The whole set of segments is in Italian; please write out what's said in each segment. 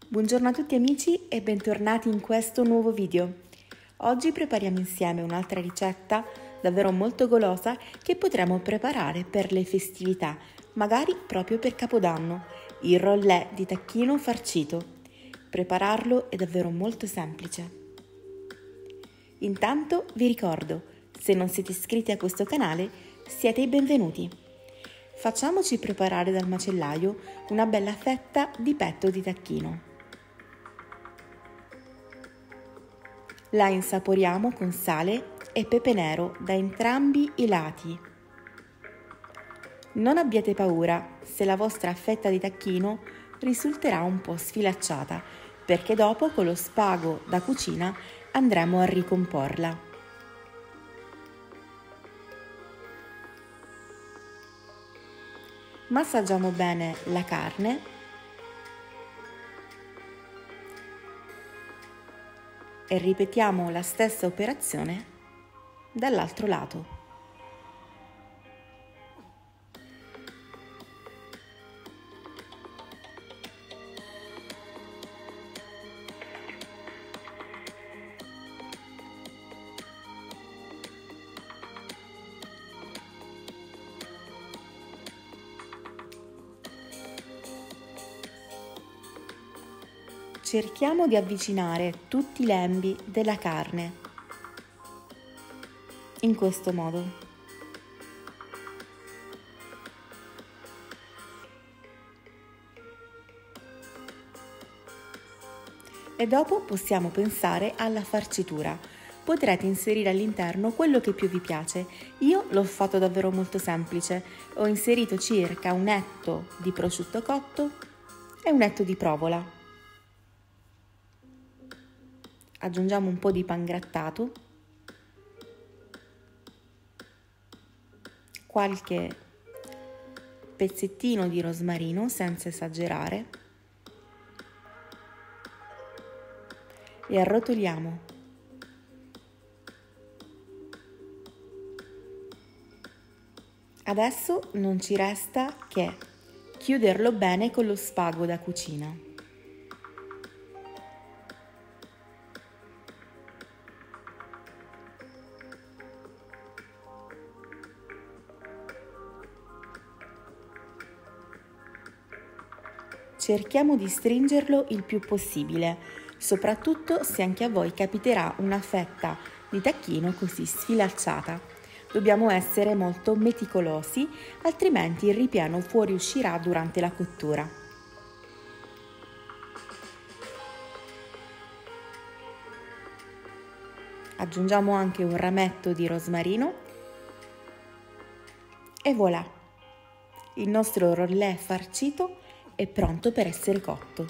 Buongiorno a tutti amici e bentornati in questo nuovo video. Oggi prepariamo insieme un'altra ricetta davvero molto golosa che potremo preparare per le festività, magari proprio per Capodanno, il rollè di tacchino farcito. Prepararlo è davvero molto semplice. Intanto vi ricordo, se non siete iscritti a questo canale, siete i benvenuti. Facciamoci preparare dal macellaio una bella fetta di petto di tacchino. La insaporiamo con sale e pepe nero da entrambi i lati. Non abbiate paura se la vostra fetta di tacchino risulterà un po' sfilacciata, perché dopo con lo spago da cucina andremo a ricomporla. Massaggiamo bene la carne e ripetiamo la stessa operazione dall'altro lato. Cerchiamo di avvicinare tutti i lembi della carne, in questo modo. E dopo possiamo pensare alla farcitura. Potrete inserire all'interno quello che più vi piace. Io l'ho fatto davvero molto semplice. Ho inserito circa un etto di prosciutto cotto e un etto di provola. Aggiungiamo un po' di pangrattato, qualche pezzettino di rosmarino senza esagerare e arrotoliamo. Adesso non ci resta che chiuderlo bene con lo spago da cucina. Cerchiamo di stringerlo il più possibile, soprattutto se anche a voi capiterà una fetta di tacchino così sfilacciata. Dobbiamo essere molto meticolosi, altrimenti il ripieno fuoriuscirà durante la cottura. Aggiungiamo anche un rametto di rosmarino e voilà! Il nostro rollè farcito è pronto per essere cotto.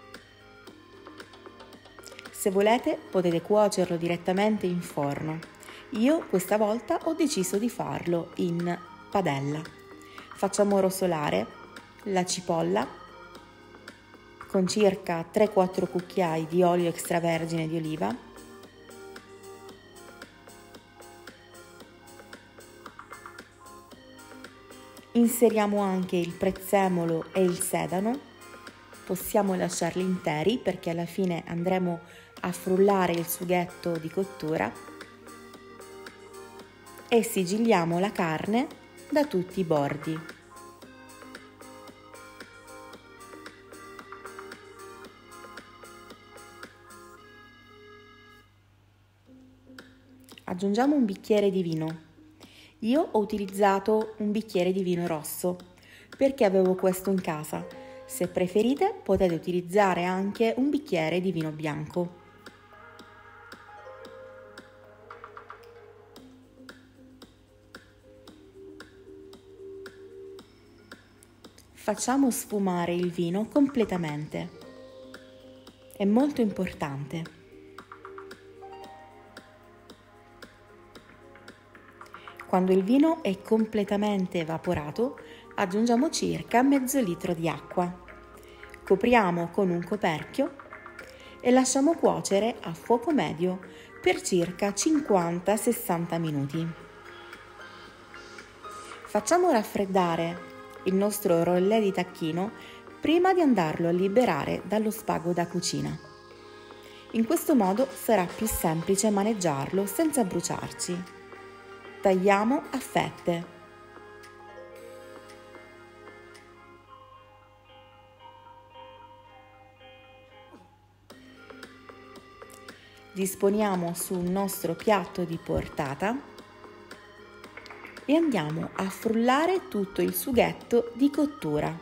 Se volete potete cuocerlo direttamente in forno. Io questa volta ho deciso di farlo in padella. Facciamo rosolare la cipolla con circa 3-4 cucchiai di olio extravergine di oliva. Inseriamo anche il prezzemolo e il sedano, possiamo lasciarli interi perché alla fine andremo a frullare il sughetto di cottura e sigilliamo la carne da tutti i bordi. Aggiungiamo un bicchiere di vino. Io ho utilizzato un bicchiere di vino rosso perché avevo questo in casa. Se preferite potete utilizzare anche un bicchiere di vino bianco. Facciamo sfumare il vino completamente. È molto importante. Quando il vino è completamente evaporato, aggiungiamo circa mezzo litro di acqua. Copriamo con un coperchio e lasciamo cuocere a fuoco medio per circa 50-60 minuti. Facciamo raffreddare il nostro rollè di tacchino prima di andarlo a liberare dallo spago da cucina. In questo modo sarà più semplice maneggiarlo senza bruciarci. Tagliamo a fette. Disponiamo sul nostro piatto di portata e andiamo a frullare tutto il sughetto di cottura.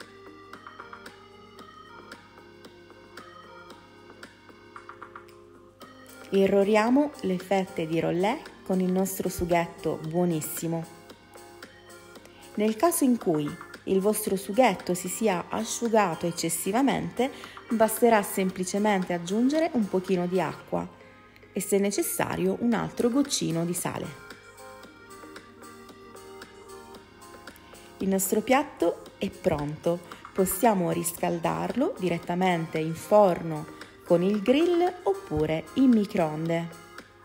Irroriamo le fette di rollè con il nostro sughetto buonissimo. Nel caso in cui il vostro sughetto si sia asciugato eccessivamente, basterà semplicemente aggiungere un pochino di acqua e, se necessario, un altro goccino di sale. Il nostro piatto è pronto, possiamo riscaldarlo direttamente in forno con il grill oppure in microonde.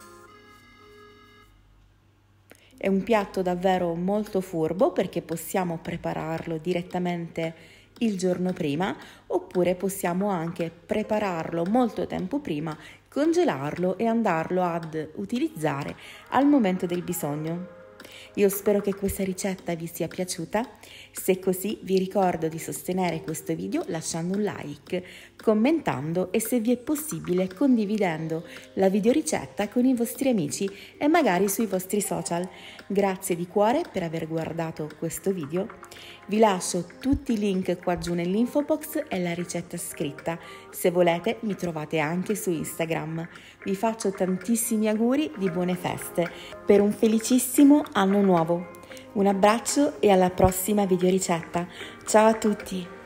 È un piatto davvero molto furbo perché possiamo prepararlo direttamente il giorno prima oppure possiamo anche prepararlo molto tempo prima, congelarlo e andarlo ad utilizzare al momento del bisogno. Io spero che questa ricetta vi sia piaciuta. Se è così, vi ricordo di sostenere questo video lasciando un like, commentando e, se vi è possibile, condividendo la videoricetta con i vostri amici e magari sui vostri social. Grazie di cuore per aver guardato questo video. Vi lascio tutti i link qua giù nell'info box e la ricetta scritta. Se volete, mi trovate anche su Instagram. Vi faccio tantissimi auguri di buone feste per un felicissimo anno nuovo. Un abbraccio e alla prossima videoricetta. Ciao a tutti!